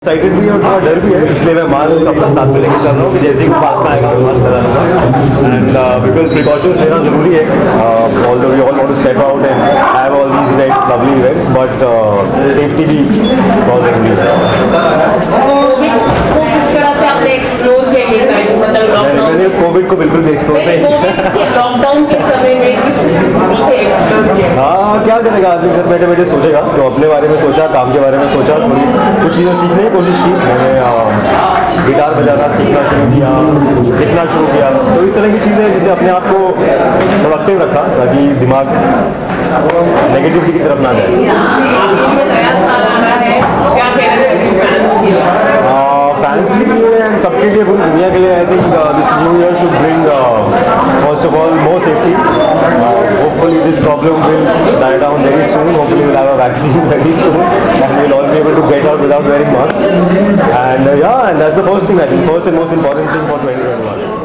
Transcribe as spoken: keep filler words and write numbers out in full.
Excited भी है और थोड़ा डर भी है, इसलिए मैं मास्क अपना साथ में लेके चल रहा हूँ कि जैसे ही पास में आएगा मैं मास्क लगा लूँगा एंड बिकॉज प्रिकॉशंस लेना ज़रूरी है. Although we all want to step out and have all these events, lovely events, but safety भी बहुत ज़रूरी है. मैंने कोविड को बिल्कुल भी एक्सप्लोर नहीं. लॉकडाउन के समय में हाँ, क्या करेगा आदमी, घर बैठे बैठे सोचेगा. तो अपने बारे में सोचा, काम के बारे में सोचा, थोड़ी कुछ चीज़ें सीखने की कोशिश की. मैंने गिटार बजाना सीखना शुरू किया, लिखना शुरू किया, तो इस तरह की चीज़ें जिसे अपने आप को प्रोडक्टिव रखा ताकि दिमाग नेगेटिविटी की तरफ ना जाए. फैंस के लिए एंड सबके लिए, पूरी दुनिया के लिए I think this new year should bring first of all more safety. Hopefully this problem will die down very soon. Hopefully will have a vaccine very soon and will all be able to get out without wearing mask. And yeah and that's the first thing, I think first and most important thing for twenty twenty one.